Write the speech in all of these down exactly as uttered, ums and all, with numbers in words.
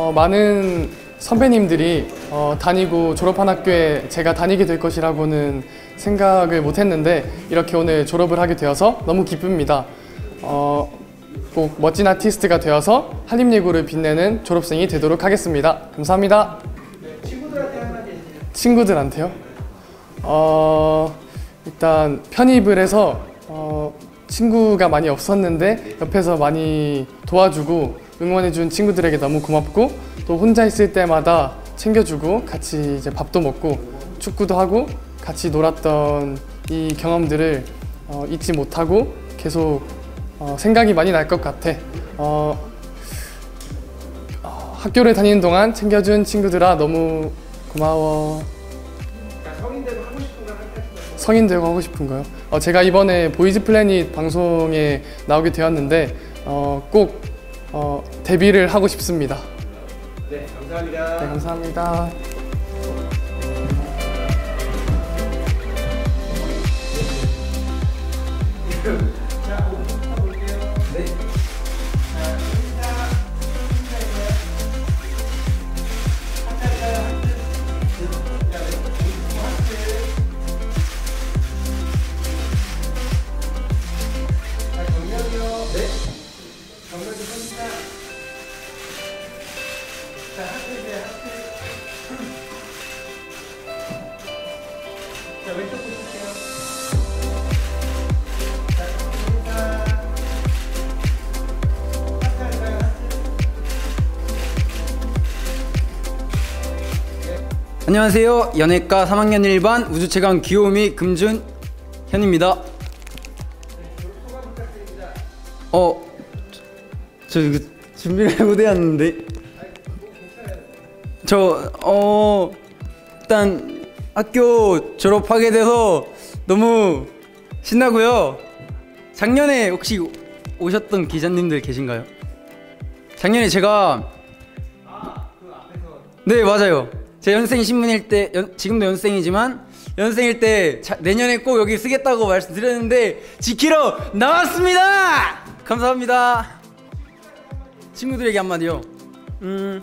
어, 많은 선배님들이 어, 다니고 졸업한 학교에 제가 다니게 될 것이라고는 생각을 못했는데 이렇게 오늘 졸업을 하게 되어서 너무 기쁩니다. 어, 꼭 멋진 아티스트가 되어서 한림예고를 빛내는 졸업생이 되도록 하겠습니다. 감사합니다. 네, 친구들한테 한마디 해주세요. 친구들한테요? 어, 일단 편입을 해서 어, 친구가 많이 없었는데 옆에서 많이 도와주고 응원해준 친구들에게 너무 고맙고, 또 혼자 있을 때마다 챙겨주고 같이 이제 밥도 먹고 축구도 하고 같이 놀았던 이 경험들을 어, 잊지 못하고 계속 어, 생각이 많이 날 것 같아. 어, 어, 학교를 다니는 동안 챙겨준 친구들아 너무 고마워. 성인 되고 하고 싶은 거 할까요? 성인 되고 하고 싶은 거요? 어, 제가 이번에 보이즈 플래닛 방송에 나오게 되었는데 어, 꼭 어, 데뷔를 하고 싶습니다. 네, 감사합니다. 네, 감사합니다. 자, 오분 볼게요. 네. 자, 인사, 인사해요. 하트할까요? 하트. 자, 네. 하트. 자, 정렬이요. 네. 정렬이 선사. 자, 하트세요, 하트. 자, 왼쪽 보실게요. 자, 인사. 하트 할까요, 하트? 안녕하세요. 연예과 삼 학년 일 반 우주체감 귀요미 금준현입니다. 소감 부탁드립니다. 어, 저 이거 준비를 못해왔는데 저 어 일단 학교 졸업하게 돼서 너무 신나고요. 작년에 혹시 오셨던 기자님들 계신가요? 작년에 제가 네 맞아요. 제 연생 신문일 때 연, 지금도 연생이지만 연생일 때 자, 내년에 꼭 여기 쓰겠다고 말씀드렸는데 지키러 나왔습니다. 감사합니다. 친구들에게 한마디요. 음,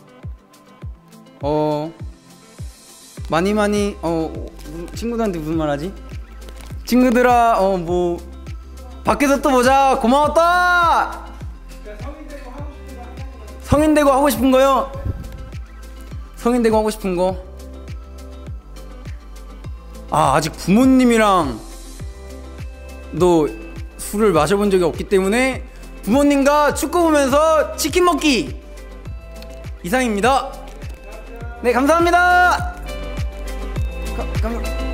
어 많이 많이 어 친구들한테 무슨 말하지? 친구들아 어 뭐 밖에서 또 보자. 고마웠다. 성인 되고 하고 싶은 거요. 성인 되고 하고 싶은 거. 아 아직 부모님이랑 너 술을 마셔본 적이 없기 때문에 부모님과 축구 보면서 치킨 먹기 이상입니다. 네 감사합니다. 가, 감...